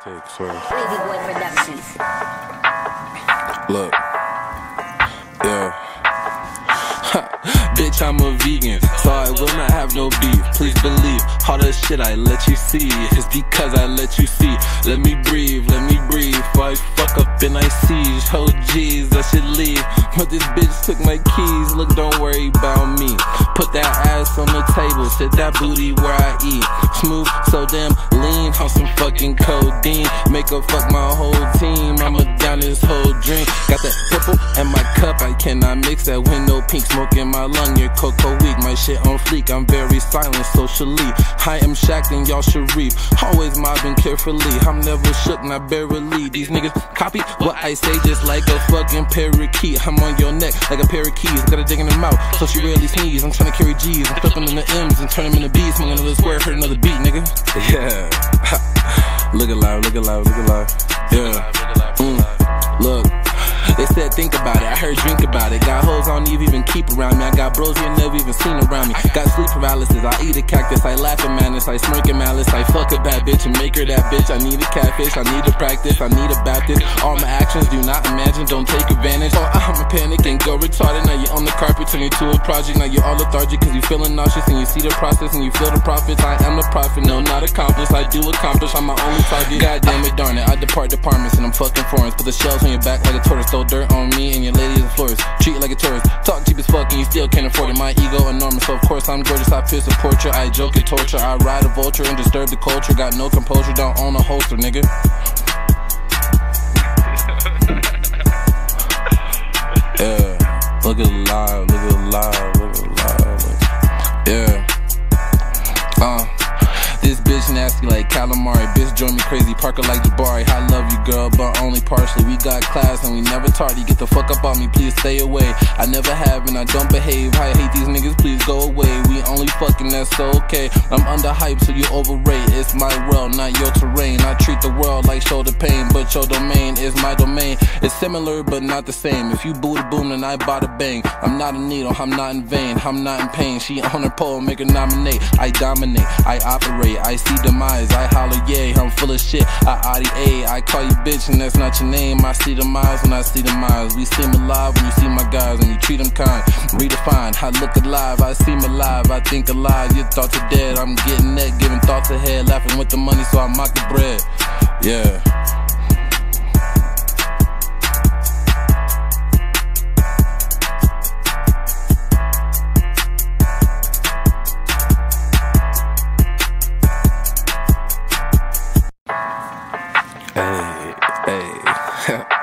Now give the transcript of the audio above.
Sick, swear. Baby Boy Productions. Look. Yeah. Bitch, I'm a vegan, so I will not have no beef. Please believe, all the shit I let you see is because I let you see. Let me breathe, before I fuck up and I siege. Oh jeez, I should leave, but this bitch took my keys. Look, don't worry about me. Put that ass on the table, sit that booty where I eat. Smooth, so damn lean, on some fucking codeine. Make her fuck my whole team, I'ma down this whole drink. Got that purple in my cup, I cannot mix that with no pink. Smoke in my lung, your cocoa weak. My shit on fleek, I'm very silent socially. I am Shaq and y'all Sharif. Always mobbing carefully, I'm never shook, not barely. These niggas copy what I say just like a fucking parakeet. I'm on your neck like a pair of keys. Got a dick in the mouth, so she rarely sneeze. I'm trying to carry G's, I'm flipping in the M's and turn them into B's. Smoking another square, hurt another beat, nigga. Yeah. Look alive, look alive, look alive. Yeah. Look. They said think about it, I heard drink about it. Got hoes I don't even keep around me. I got bros you never even seen around me. Got sleep paralysis, I eat a cactus. I laugh at madness, I smirk at malice. I fuck a bad bitch and make her that bitch. I need a catfish, I need to practice, I need a Baptist. All my actions do not imagine, don't take advantage. Oh, I'm a panic and go retarded. Now you on the carpet, turn you to a project. Now you're all lethargic cause you feeling nauseous. And you see the process and you feel the profits. I am the prophet, no not accomplice. I do accomplish, I'm my only target. God damn it, darn it, I depart departments and I'm fucking foreigns. Put the shells on your back like a tortoise. Throw dirt on me and your lady is a florist. Treat you like a tourist. Talk cheap as fuck and you still can't afford it. My ego enormous, so of course I'm gorgeous. I pierce a portrait, I joke and torture. I ride a vulture and disturb the culture. Got no composure, don't own a holster, nigga. Yeah, look at live, look at live, look at live. Yeah. This bitch nasty like calamari. Bitch join me crazy, Parker like Jabari. I love you girl, but only partially. We got class and we never tardy. Get the fuck up on me, please stay away. I never have and I don't behave. I hate these niggas, please go away. We only fucking, that's so okay. I'm under hype, so you overrate. It's my world, not your terrain. I treat the world like shoulder pain, but your domain is my domain. It's similar but not the same. If you booty boom, then I bada bang. I'm not a needle, I'm not in vain. I'm not in pain. She on her pole, make her nominate. I dominate, I operate. I see demise, I holler yay, I'm full of shit, I RDA, I call you bitch and that's not your name. I see the miles when I see the miles. We seem alive when you see my guys and you treat them kind. Redefined, I look alive, I seem alive, I think alive. Your thoughts are dead, I'm getting that, giving thoughts ahead. Laughing with the money so I mock the bread. Yeah. Hey, hey.